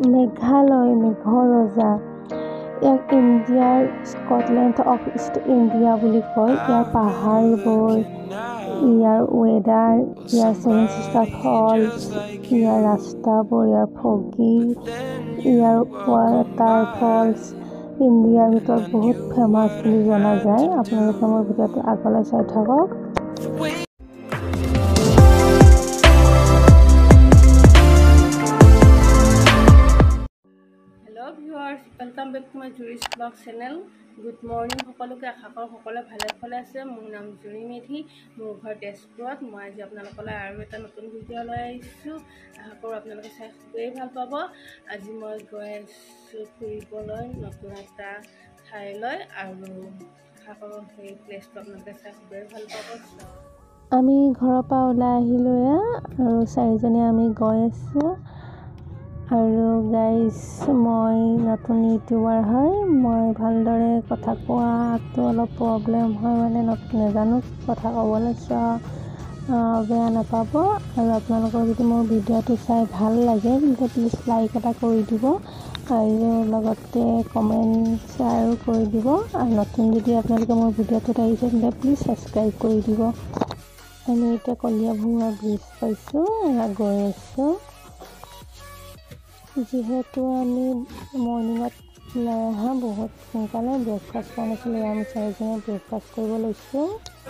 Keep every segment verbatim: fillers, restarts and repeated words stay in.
মেঘালয় মেঘৰ ৰজা। ইয়াক ইণ্ডিয়াৰ স্কটলেণ্ড অফ ইষ্ট ইণ্ডিয়া বুলি কয়। ইয়াৰ পাহাৰবোৰ, ইয়াৰ ৱেডাৰ, ইয়াৰ ছেভেন ছিষ্টাৰ ফলছ, ইয়াৰ ৰাস্তাবোৰ, ইয়াৰ ফগি, ইয়াৰ ৱাটাৰ ফলছ ইণ্ডিয়াৰ ভিতৰত বহুত ফেমাছ বুলি জনা যায়। আপোনালোকে মোৰ ভিডিঅ'টো আগলৈ চাই থাকক। Hello' viewers, welcome back to my Juri's blog channel. Good morning সকলোকে। আশা কৰোঁ সকলোৱে ভালে ভালে আছে। মোৰ নাম জুৰি মেধি, মোৰ ঘৰ তেজপুৰত। মই আজি আপোনালোকলৈ আৰু এটা নতুন ভিডিঅ' লৈ আহিছোঁ। আশা কৰোঁ আপোনালোকে চাই খুবেই ভাল পাব। আজি মই গৈ আছোঁ ফুৰিবলৈ নতুন এটা ঠাইলৈ, আৰু আশা কৰোঁ সেই প্লেচটো আপোনালোকে চাই খুবেই ভাল পাব। আমি ঘৰৰ পৰা ওলাই আহিলোঁ এয়া, আৰু চাৰিজনী আমি গৈ আছোঁ। আৰু গাইজ, মই নতুন ইউটিউবাৰ হয়। মই ভালদৰে কথা কোৱাটো অলপ প্ৰব্লেম হয়, মানে নাজানো কথা ক'বলৈ, বেয়া নাপাব। আৰু আপোনালোকৰ যদি মোৰ ভিডিঅ'টো চাই ভাল লাগে তেন্তে প্লিজ লাইক এটা কৰি দিব, আৰু লগতে কমেণ্ট শ্বেয়াৰো কৰি দিব। আৰু নতুন যদি আপোনালোকে মোৰ ভিডিঅ'টোত আহিছে তেন্তে প্লিজ ছাবস্ক্ৰাইব কৰি দিব। আমি এতিয়া কলীয়া ভোমোৰা ব্ৰিজ পাইছোঁ, এয়া গৈ আছোঁ। যিহেতু আমি মৰ্ণিঙত ওলাই অহা বহুত সোনকালে, ব্ৰেকফাষ্ট কৰা নাছিলোঁ, আমি চাৰিজনে ব্ৰেকফাষ্ট কৰিব লৈছোঁ।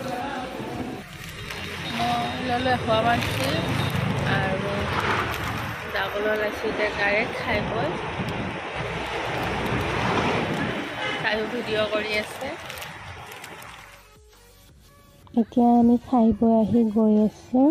মই ল'লোঁ এশমান চিল আৰু যাবলৈ ওলাইছোঁ এতিয়া ডাইৰেক্ট খাই বৈ। তাইও ভিডিঅ' কৰি আছে। এতিয়া আমি খাই বৈ আহি গৈ আছোঁ।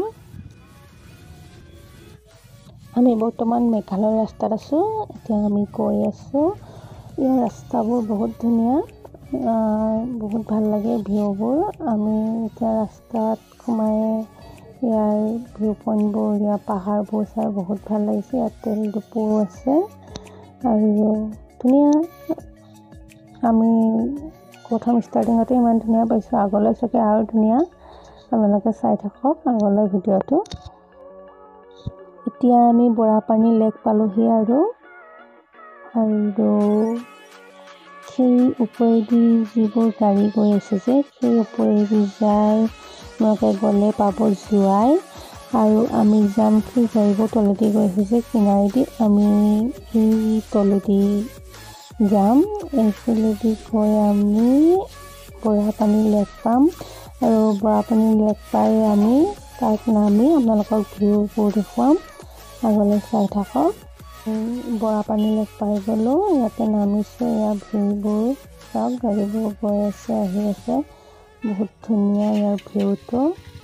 আমি বৰ্তমান মেঘালয় ৰাস্তাত আছোঁ। এতিয়া আমি গৈ আছোঁ। ইয়াৰ ৰাস্তাবোৰ বহুত ধুনীয়া, বহুত ভাল লাগে ভিউবোৰ। আমি এতিয়া ৰাস্তাত সোমাই ইয়াৰ ভিউ পইণ্টবোৰ, ইয়াৰ পাহাৰবোৰ চাই বহুত ভাল লাগিছে। ইয়াত তেল ডিপু আছে আৰু ধুনীয়া। আমি প্ৰথম ষ্টাৰ্টিঙতে ইমান ধুনীয়া পাইছোঁ, আগলৈ চাগে আৰু ধুনীয়া। আপোনালোকে চাই থাকক আগলৈ ভিডিঅ'টো। এতিয়া আমি বৰাপানী লেক পালোহি, আৰু আৰু সেই ওপৰেদি যিবোৰ গাড়ী গৈ আছে যে, সেই ওপৰেদি যায় আপোনালোকে গ'লে পাব জোৱাই, আৰু আমি যাম সেই গাড়ীবোৰ তলেদি গৈ আছে যে কিনাৰেদি, আমি এই তলেদি যাম। এইফালেদি গৈ আমি বৰাপানী লেক পাম, আৰু বৰাপানী লেক পাই আমি তাত নামি আপোনালোকক ভিউবোৰ দেখুৱাম। আগলৈ চাই থাকক। বৰাপানী লেক পাই গ'লোঁ, ইয়াতে নামিছোঁ। ইয়াৰ ভিউবোৰ চাওক, গাড়ীবোৰ গৈ আছে আহি আছে, বহুত ধুনীয়া ইয়াৰ ভিউটো।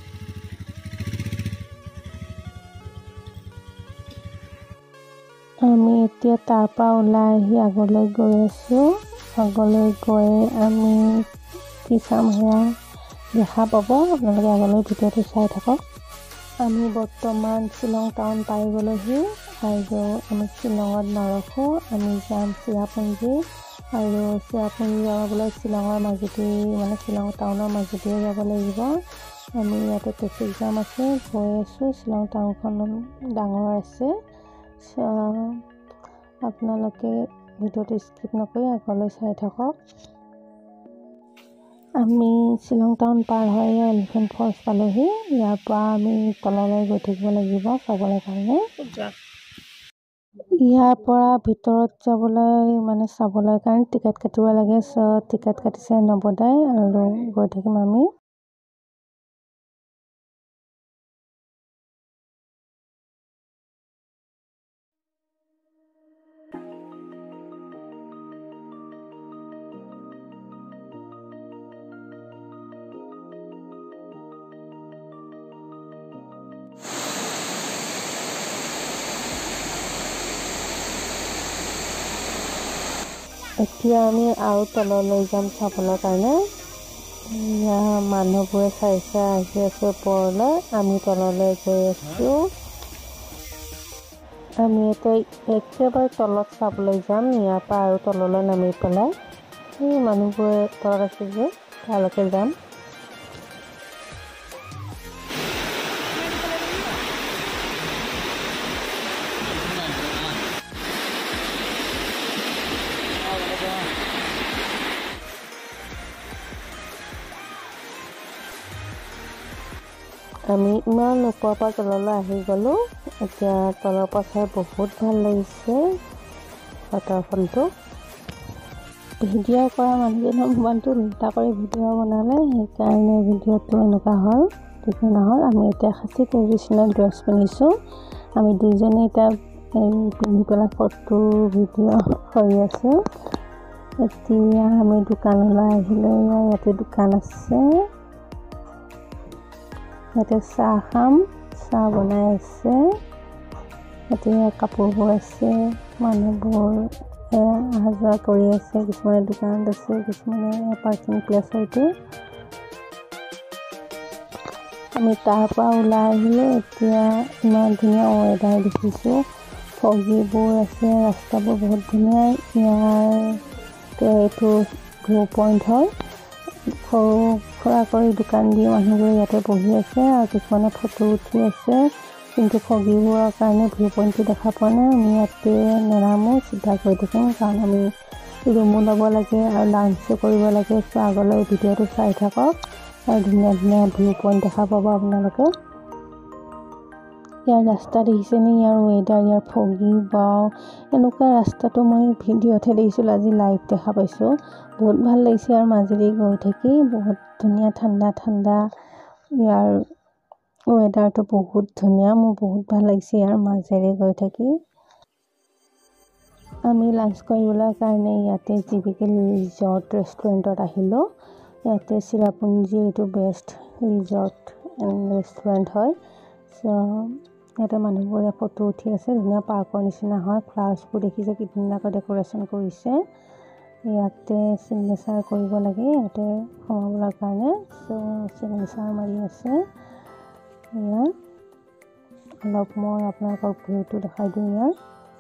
আমি এতিয়া তাৰ পৰা ওলাই আহি আগলৈ গৈ আছোঁ। আগলৈ গৈ আমি কি চাম সেয়া দেখা পাব, আপোনালোকে আগলৈ ভিডিঅ'টো চাই থাকক। আমি বৰ্তমান শ্বিলং টাউন পাই গ'লোহি, আৰু আমি শ্বিলঙত নৰখোঁ, আমি যাম চেৰাপুঞ্জী। আৰু চেৰাপুঞ্জী যাবলৈ শ্বিলঙৰ মাজেদি, মানে শ্বিলং টাউনৰ মাজেদিয়ে যাব লাগিব। আমি ইয়াতে ট্ৰেফিক জাম আছে, গৈ আছোঁ। শ্বিলং টাউনখন ডাঙৰ আছে। আপোনালোকে ভিডিঅ'টো স্কিপ নকৰি আগলৈ চাই থাকক। আমি শ্বিলং টাউন পাৰ হৈ এলিফেণ্ট ফলছ পালোহি। ইয়াৰ পৰা আমি তললৈ গৈ থাকিব লাগিব চাবলৈ কাৰণে। ইয়াৰ পৰা ভিতৰত যাবলৈ, মানে চাবলৈ কাৰণে টিকেট কাটিব লাগে। চ' টিকেট কাটিছে নৱদাই, আৰু গৈ থাকিম আমি। এতিয়া আমি আৰু তললৈ যাম চাবলৈ কাৰণে। মানুহবোৰে চাই চাই আহি আছে ওপৰলৈ, আমি তললৈ গৈ আছোঁ। আমি এতিয়া একেবাৰে তলত চাবলৈ যাম। ইয়াৰ পৰা আৰু তললৈ নামি পেলাই এই মানুহবোৰে তলত আছে যে তালৈকে যাম। আমি ইমান ওপৰৰ পৰা তললৈ আহি গ'লোঁ। এতিয়া তলৰ পৰা চাই বহুত ভাল লাগিছে ৱাটাৰফলটো। ভিডিঅ' কৰা মানুহজনৰ মোবাইলটো উল্টা কৰি ভিডিঅ' বনালে, সেইকাৰণে ভিডিঅ'টো এনেকুৱা হ'ল। ঠিক নহ'ল। আমি এতিয়া খাচী ট্ৰেডিশ্যনেল ড্ৰেছ পিন্ধিছোঁ। আমি দুইজনে এতিয়া পিন্ধি পেলাই ফটো ভিডিঅ' কৰি আছোঁ। এতিয়া আমি দোকানলৈ আহিলোঁ। ইয়াতে দোকান আছে, ইয়াতে চাহ খাম, চাহ বনাই আছে। এতিয়া কাপোৰবোৰ আছে, মানুহবোৰ অহা যোৱা কৰি আছে। কিছুমানে দোকানত আছে, কিছুমানে পাৰ্কিং প্লেচ হয়তো। আমি তাৰ পৰা ওলাই আহিলোঁ। এতিয়া ইমান ধুনীয়া ৱেডাৰ দেখিছোঁ, ফগিবোৰ আছে, ৰাস্তাবোৰ বহুত ধুনীয়া। ইয়াৰ এইটো ভিউ পইণ্ট হয়। সৰু সুৰা কৰি দোকান দি মানুহবোৰে ইয়াতে বহি আছে আৰু কিছুমানে ফটো উঠি আছে, কিন্তু ফগিবোৰৰ কাৰণে ভিউ পইণ্টটো দেখা পোৱা নাই। আমি ইয়াতে নেনামো, চিধা কৰি থাকিম, কাৰণ আমি ৰুমো ল'ব লাগে আৰু লাঞ্চো কৰিব লাগে। চ' আগলৈ ভিডিঅ'টো চাই থাকক আৰু ধুনীয়া ধুনীয়া ভিউ পইণ্ট দেখা পাব আপোনালোকে। ইয়াৰ ৰাস্তা দেখিছেনে? ইয়াৰ ৱেডাৰ, ইয়াৰ ফগি বাও, এনেকুৱা ৰাস্তাটো মই ভিডিঅ'তহে দেখিছিলোঁ, আজি লাইভ দেখা পাইছোঁ। বহুত ভাল লাগিছে আৰু মাজেদি গৈ থাকি, বহুত ধুনীয়া ঠাণ্ডা ঠাণ্ডা। ইয়াৰ ৱেডাৰটো বহুত ধুনীয়া, মোৰ বহুত ভাল লাগিছে ইয়াৰ মাজেৰে গৈ থাকি। আমি লাঞ্চ কৰিবলৈ কাৰণে ইয়াতে জি বি কে ৰিজৰ্ট ৰেষ্টুৰেণ্টত আহিলোঁ। ইয়াতে চিৰাপুঞ্জী এইটো বেষ্ট ৰিজৰ্ট এণ্ড ৰেষ্টুৰেণ্ট হয়। চ' ইয়াতে মানুহবোৰে ফটো উঠি আছে, ধুনীয়া পাৰ্কৰ নিচিনা হয়। ফ্লাৱাৰ্ছবোৰ দেখিছে কি ধুনীয়াকৈ ডেক'ৰেশ্যন কৰিছে। ইয়াতে চিগনেচাৰ কৰিব লাগে, ইয়াতে সোমাবলৈ কাৰণে। চ' চিগনেচাৰ মাৰি আছে। ইয়াত অলপ মই আপোনালোকক ভিউটো দেখাই দিওঁ ইয়াৰ।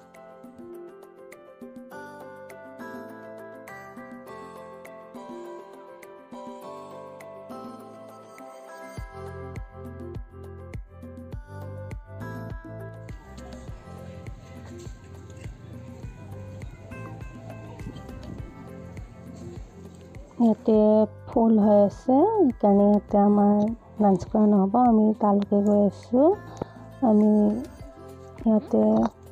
ইয়াতে ফুল হৈ আছে, সেইকাৰণে ইয়াতে আমাৰ লাঞ্চ কৰা নহ'ব। আমি তালৈকে গৈ আছোঁ। আমি ইয়াতে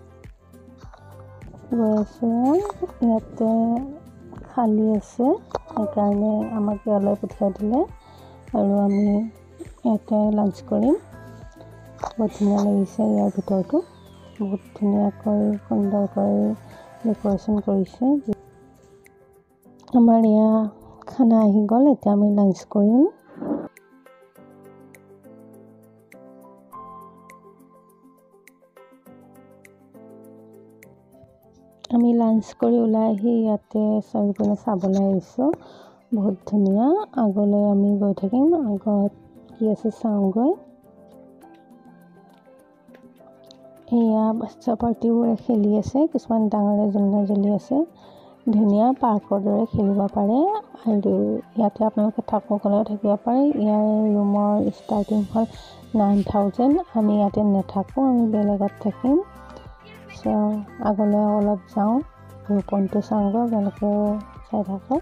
গৈ আছোঁ, ইয়াতে খালী আছে, সেইকাৰণে আমাক ইয়ালৈ পঠিয়াই দিলে আৰু আমি ইয়াতে লাঞ্চ কৰিম। বহুত ধুনীয়া লাগিছে ইয়াৰ ভিতৰটো, বহুত ধুনীয়াকৈ সুন্দৰকৈ ডেক'ৰেশ্যন কৰিছে। আমাৰ এয়া খানা আহি গ'ল, এতিয়া আমি লাঞ্চ কৰিম। আমি লাঞ্চ কৰি ওলাই আহি ইয়াতে চাৰিওপিনে চাবলৈ আহিছোঁ, বহুত ধুনীয়া। আগলৈ আমি গৈ থাকিম, আগত কি আছে চাওঁগৈ। এয়া বাচ্চা পাৰ্টিবোৰে খেলি আছে, কিছুমান ডাঙৰে জোলনা জ্বলি আছে। ধুনীয়া পাৰ্কৰ দৰে খেলিব পাৰে আৰু ইয়াতে আপোনালোকে থাকোঁ ক'লেও থাকিব পাৰে। ইয়াৰ ৰুমৰ ষ্টাৰ্টিং হ'ল নাইন থাউজেণ্ড। আমি ইয়াতে নাথাকোঁ, আমি বেলেগত থাকিম। চ' আগলৈ অলপ যাওঁ, ভিউ পইণ্টটো চাওঁগৈ, আপোনালোকে চাই থাকক।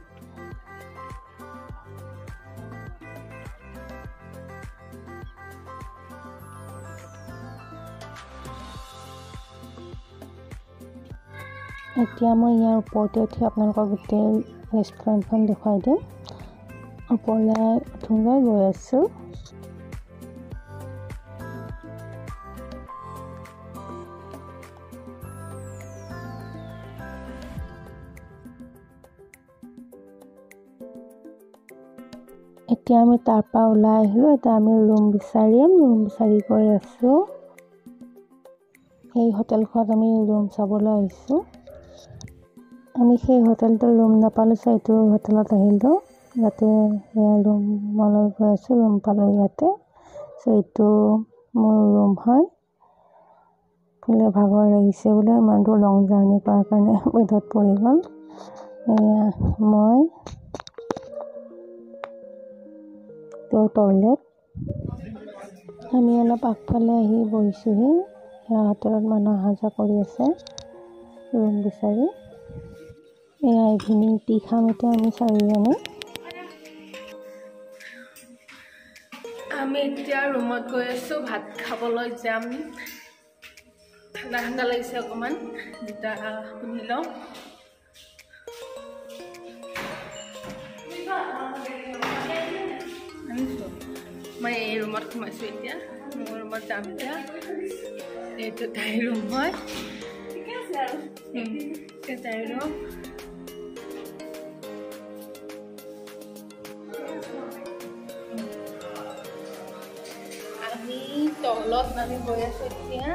এতিয়া মই ইয়াৰ ওপৰতে উঠি আপোনালোকক গোটেই ৰেষ্টুৰেণ্টখন দেখুৱাই দিম। ওপৰলৈ উঠোঁগৈ, গৈ আছোঁ। এতিয়া আমি তাৰ পৰা ওলাই আহিলোঁ, এতিয়া আমি ৰুম বিচাৰিম, ৰুম বিচাৰি গৈ আছোঁ। এই হোটেলখনত আমি ৰুম চাবলৈ আহিছোঁ। আমি সেই হোটেলটো ৰুম নাপালোঁ, চ' এইটো হোটেলত আহিলোঁ। ইয়াতে ৰুমলৈ গৈ আছোঁ, ৰুম পালোঁ ইয়াতে। চ' এইটো মোৰ ৰুম হয়। ফুলে ভাগৰ লাগিছে বোলে, ইমান দূৰ লং জাৰ্ণি কৰাৰ কাৰণে বেডত পৰি গ'ল। এয়া মই টয়লেট। আমি অলপ আগফালে আহি বহিছোঁহি। এয়া হোটেলত মানুহ অহা যোৱা কৰি আছে ৰুম বিচাৰি। এয়া ইভিনিং টি খাম এতিয়া আমি চাৰিজনে। আমি আমি এতিয়া ৰুমত গৈ আছোঁ ভাত খাবলৈ যাম ঠাণ্ডা ঠাণ্ডা লাগিছে অকণমান দুটা শুনি লওঁ মই এই ৰুমত সোমাইছোঁ এতিয়া মোৰ ৰুমত যাম এতিয়া এইটো তাইৰ ৰুম হয় তাইৰ ৰুম আমি তলত নামি গৈ আছোঁ এতিয়া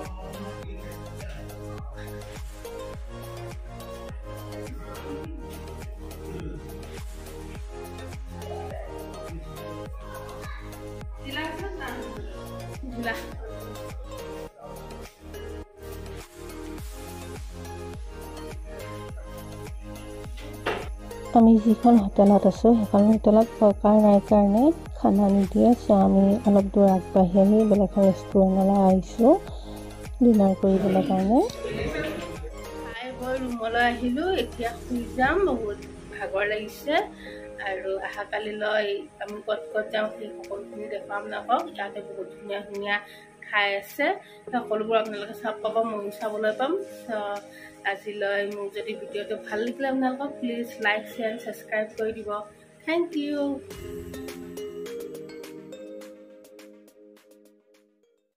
ঝুলা আমি যিখন হোটেলত আছোঁ সেইখন হোটেলত প্ৰকাৰ নাই কাৰণে খানা নিদিয়ে চ' আমি অলপ দূৰ আগবাঢ়ি আহি বেলেগ এখন ৰেষ্টুৰেণ্টলৈ আহিছোঁ ডিনাৰ কৰিবলৈ কাৰণে খাই বৈ ৰুমলৈ আহিলোঁ এতিয়া শুই যাম বহুত ভাগৰ লাগিছে আৰু অহাকালিলৈ আমি ক'ত ক'ত যাওঁ সেই সকলোখিনি দেখুৱাম আপোনালোকক ইয়াতে বহুত ধুনীয়া ধুনীয়া ঠাই আছে সকলোবোৰ আপোনালোকে চাব পাব ময়ো চাবলৈ পাম আজিলৈ মোৰ যদি ভিডিঅ'টো ভাল লাগিলে আপোনালোকক প্লিজ লাইক শ্বেয়াৰ ছাবস্ক্ৰাইব কৰি দিব থেংক ইউ